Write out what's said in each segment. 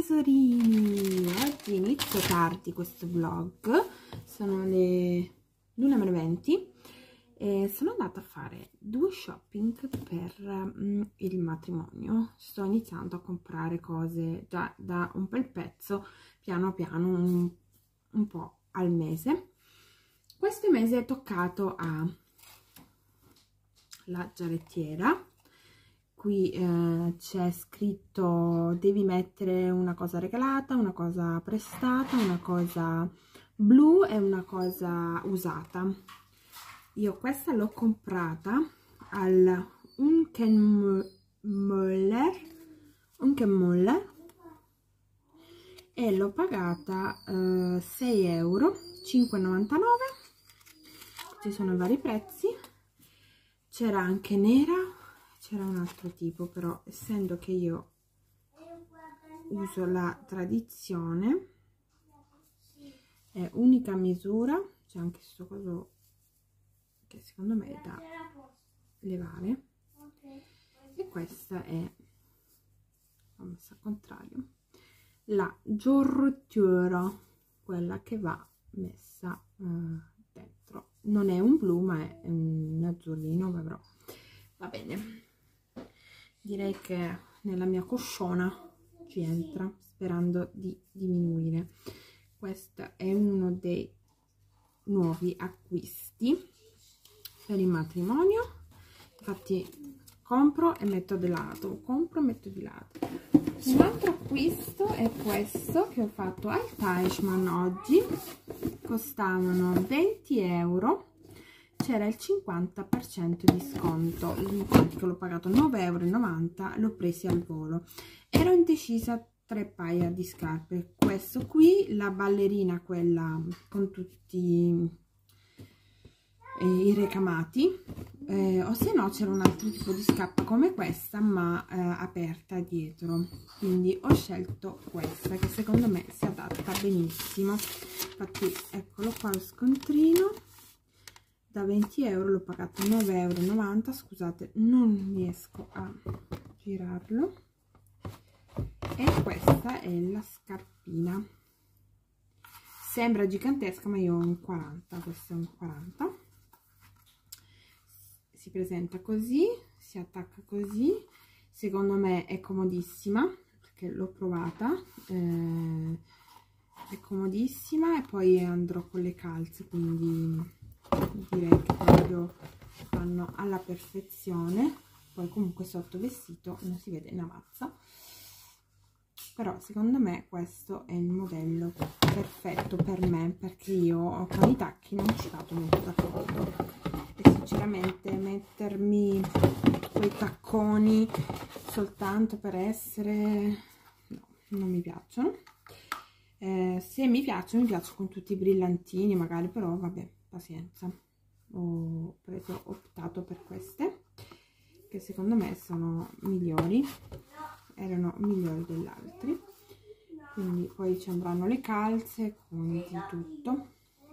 tesorini, oggi inizio tardi questo vlog, sono le l'1:20 e sono andata a fare 2 shopping per il matrimonio. Sto iniziando a comprare cose già da un bel pezzo, piano piano, un po' al mese. Questo mese è toccato alla giarrettiera. Qui c'è scritto devi mettere una cosa regalata, una cosa prestata, una cosa blu e una cosa usata. Io questa l'ho comprata al Unkenmöller e l'ho pagata 6 euro, 5,99. Ci sono vari prezzi, c'era anche nera. C'era un altro tipo, però essendo che io uso la tradizione, è unica misura, c'è anche questo coso che secondo me è da levare, e questa è, l'ho messa al contrario, la giorrettiera, quella che va messa dentro. Non è un blu ma è un azzurrino, però va bene. Direi che nella mia cosciona ci entra, sperando di diminuire. Questo è uno dei nuovi acquisti per il matrimonio. Infatti compro e metto di lato, compro e metto di lato. Un altro acquisto è questo che ho fatto al Teichmann oggi. Costavano 20 euro. C'era il 50% di sconto, infatti l'ho pagato 9,90 €, l'ho presi al volo. Ero indecisa 3 paia di scarpe, questo qui, la ballerina, quella con tutti i ricamati, o se no c'era un altro tipo di scarpa come questa ma aperta dietro, quindi ho scelto questa che secondo me si adatta benissimo. Infatti eccolo qua lo scontrino. Da 20 euro l'ho pagato 9,90 €, scusate, non riesco a girarlo. E questa è la scarpina. Sembra gigantesca, ma io ho un 40, questo è un 40. Si presenta così, si attacca così. Secondo me è comodissima, perché l'ho provata. È comodissima e poi andrò con le calze, quindi direi che proprio vanno alla perfezione. Poi comunque sotto vestito non si vede una mazza, però secondo me questo è il modello perfetto per me, perché io con i tacchi non ci vado molto d'accordo e sinceramente mettermi quei tacconi soltanto per essere, no, non mi piacciono. Se mi piacciono con tutti i brillantini magari, però vabbè, pazienza. Ho optato per queste che secondo me sono migliori, erano migliori degli altri, quindi poi ci andranno le calze con di tutto.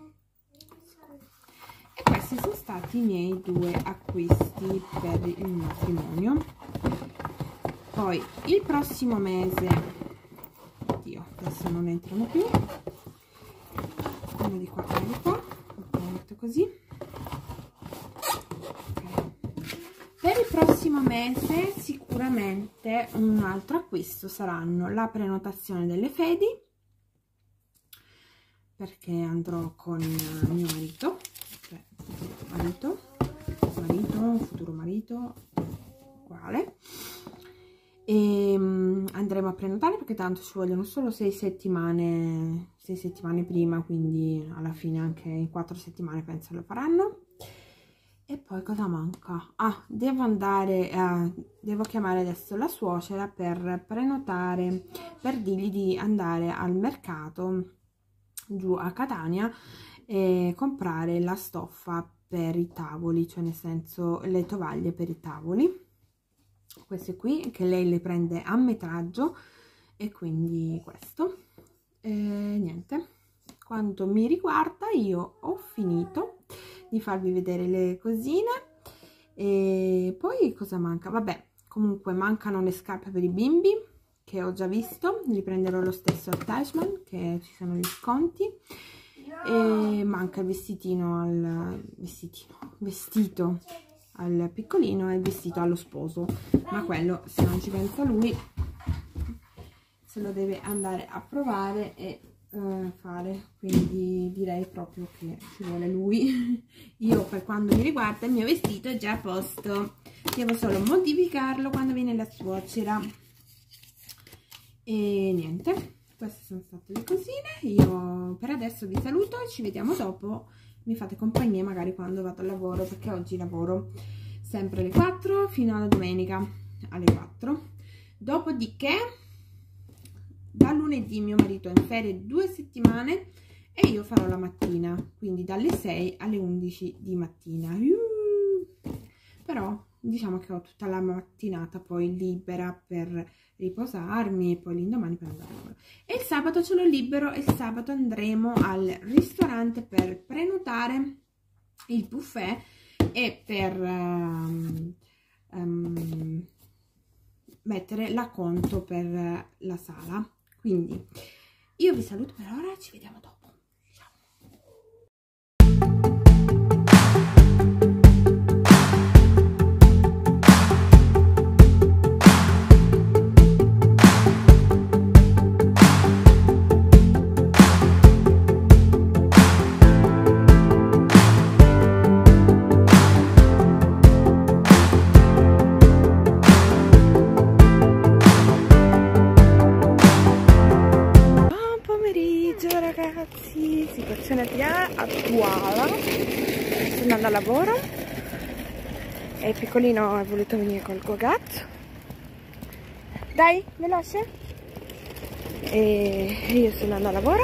E questi sono stati i miei 2 acquisti per il matrimonio. Poi il prossimo mese, oddio, adesso non entrano più, uno di qua e di qua, metto così. Okay. Per il prossimo mese sicuramente un altro acquisto saranno la prenotazione delle fedi, perché andrò con mio marito, cioè futuro marito, uguale, e andremo a prenotare perché tanto ci vogliono solo 6 settimane prima, quindi alla fine anche in 4 settimane penso lo faranno. E poi cosa manca? Ah, devo chiamare adesso la suocera per prenotare, per dirgli di andare al mercato giù a Catania e comprare la stoffa per i tavoli, cioè nel senso le tovaglie per i tavoli, queste qui, che lei le prende a metraggio, e quindi questo. Niente, quanto mi riguarda io ho finito di farvi vedere le cosine. E poi cosa manca? Vabbè, comunque mancano le scarpe per i bimbi, che ho già visto, li prenderò lo stesso attachment, che ci sono gli sconti. E manca il vestitino al vestito al piccolino e il vestito allo sposo, ma quello, se non ci pensa lui, se lo deve andare a provare e fare, quindi direi proprio che ci vuole lui. Io, per quanto mi riguarda, il mio vestito è già a posto, devo solo modificarlo quando viene la suocera. E niente, queste sono state le cosine. Io per adesso vi saluto e ci vediamo dopo. Mi fate compagnia magari quando vado al lavoro, perché oggi lavoro sempre alle 4 fino alla domenica alle 4. Dopodiché da lunedì mio marito è in ferie 2 settimane e io farò la mattina, quindi dalle 6 alle 11 di mattina. Però diciamo che ho tutta la mattinata poi libera per riposarmi e poi l'indomani per andare a lavoro. E il sabato ce l'ho libero e il sabato andremo al ristorante per prenotare il buffet e per mettere l'acconto per la sala. Quindi io vi saluto per ora, ci vediamo dopo. Ragazzi, situazione attuale, sto andando al lavoro e il piccolino è voluto venire col Gogat, dai veloce, e io sto andando al lavoro.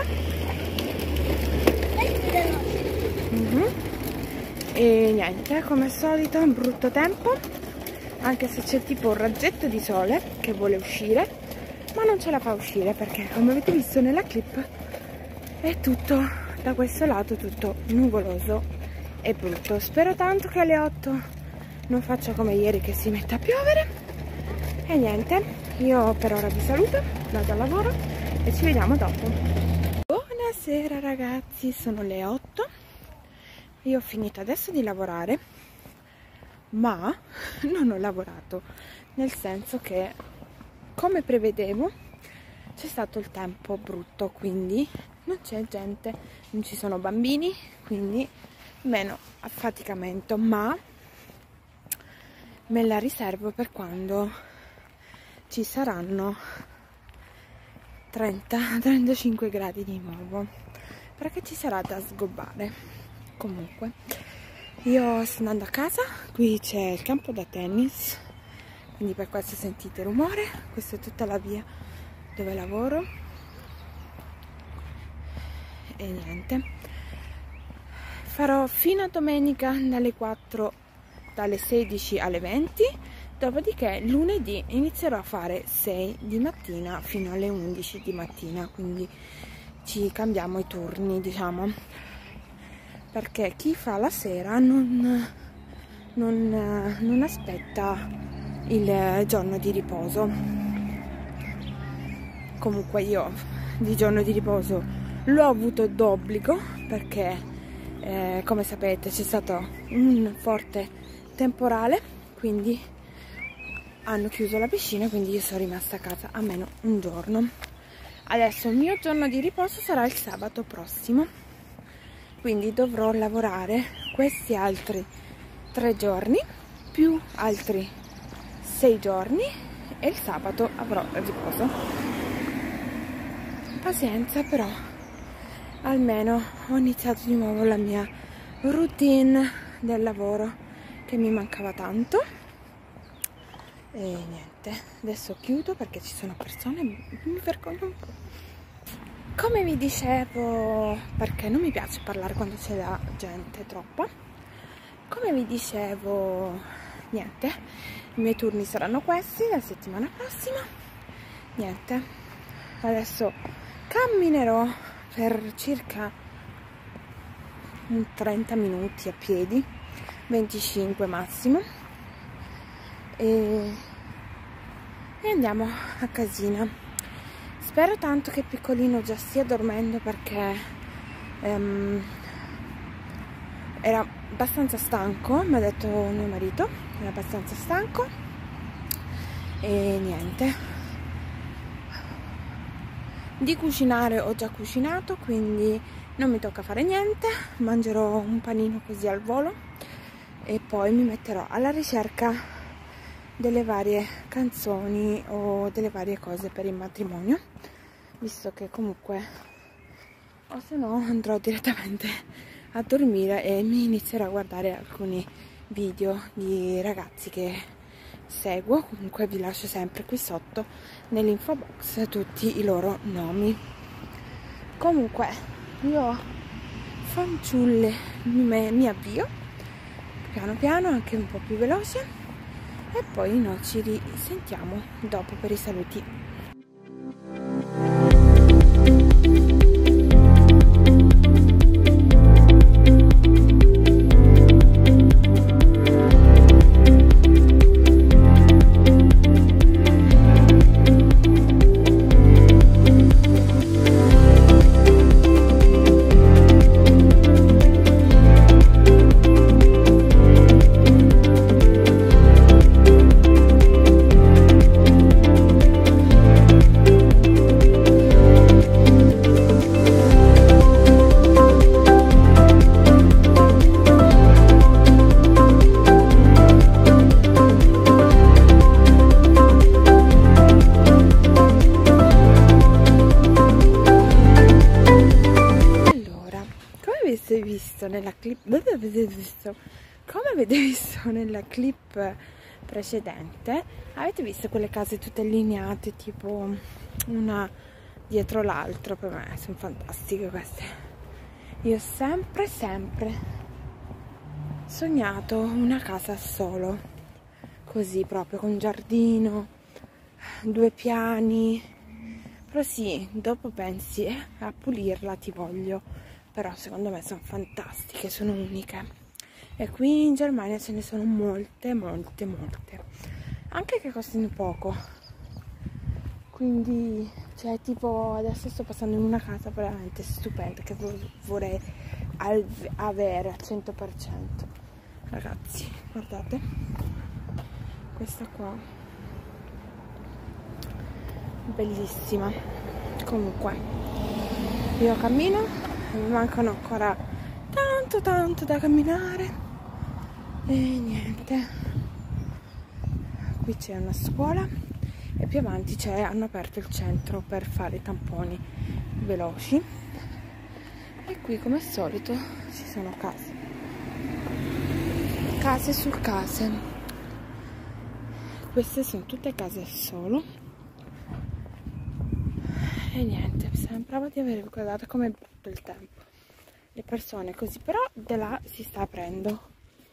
E niente, come al solito un brutto tempo, anche se c'è tipo un raggetto di sole che vuole uscire ma non ce la fa uscire perché, come avete visto nella clip, è tutto da questo lato, tutto nuvoloso e brutto. Spero tanto che alle 8 non faccia come ieri che si metta a piovere. E niente, io per ora vi saluto, vado al lavoro e ci vediamo dopo. Buonasera ragazzi, sono le 8. Io ho finito adesso di lavorare, ma non ho lavorato, nel senso che, come prevedevo, c'è stato il tempo brutto, quindi non c'è gente, non ci sono bambini, quindi meno affaticamento, ma me la riservo per quando ci saranno 30-35 gradi di nuovo, perché ci sarà da sgobbare. Comunque io sto andando a casa, qui c'è il campo da tennis, quindi per questo sentite rumore. Questa è tutta la via dove lavoro. E niente, farò fino a domenica dalle 16 alle 20, dopodiché lunedì inizierò a fare 6 di mattina fino alle 11 di mattina, quindi ci cambiamo i turni, diciamo, perché chi fa la sera non aspetta il giorno di riposo. Comunque io di giorno di riposo l'ho avuto d'obbligo perché come sapete c'è stato un forte temporale, quindi hanno chiuso la piscina, quindi io sono rimasta a casa almeno un giorno. Adesso il mio giorno di riposo sarà il sabato prossimo, quindi dovrò lavorare questi altri 3 giorni più altri 6 giorni e il sabato avrò riposo. Pazienza, però almeno ho iniziato di nuovo la mia routine del lavoro che mi mancava tanto. E niente, adesso chiudo perché ci sono persone, mi vergogno un po'. Come vi dicevo, perché non mi piace parlare quando c'è la gente troppa, come vi dicevo, niente, i miei turni saranno questi la settimana prossima. Niente, adesso camminerò per circa 30 minuti a piedi, 25 massimo, e andiamo a casina. Spero tanto che piccolino già stia dormendo, perché era abbastanza stanco, mi ha detto mio marito, era abbastanza stanco e niente. Di cucinare ho già cucinato, quindi non mi tocca fare niente, mangerò un panino così al volo e poi mi metterò alla ricerca delle varie canzoni o delle varie cose per il matrimonio, visto che comunque, o se no andrò direttamente a dormire e mi inizierò a guardare alcuni video di ragazzi che seguo. Comunque vi lascio sempre qui sotto nell'info box tutti i loro nomi. Comunque io, fanciulle, mi avvio piano piano, anche un po' più veloce, e poi noi ci risentiamo dopo per i saluti. Come avete visto nella clip precedente, avete visto quelle case tutte allineate, tipo una dietro l'altra? Per me sono fantastiche queste. Io ho sempre sognato una casa solo, così proprio, con giardino, 2 piani. Però sì, dopo pensi a pulirla, ti voglio, però secondo me sono fantastiche, sono uniche. E qui in Germania ce ne sono molte, anche che costano poco. Quindi, cioè, tipo, adesso sto passando in una casa veramente stupenda che vorrei avere al 100%. Ragazzi, guardate, questa qua, bellissima. Comunque, io cammino, mi mancano ancora tanto da camminare. E niente, qui c'è una scuola e più avanti hanno aperto il centro per fare i tamponi veloci, e qui come al solito ci sono case su case. Queste sono tutte case solo e niente, sembrava di aver guardato come tutto il tempo le persone così, però da là si sta aprendo.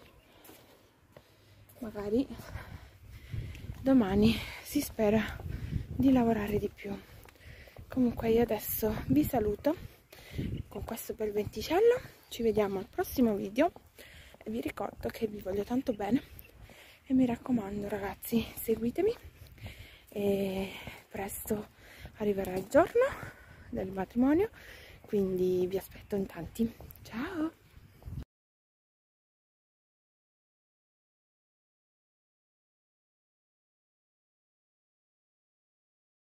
Magari domani si spera di lavorare di più. Comunque io adesso vi saluto con questo bel venticello, ci vediamo al prossimo video e vi ricordo che vi voglio tanto bene e mi raccomando ragazzi, seguitemi e presto arriverà il giorno del matrimonio, quindi vi aspetto in tanti. Ciao!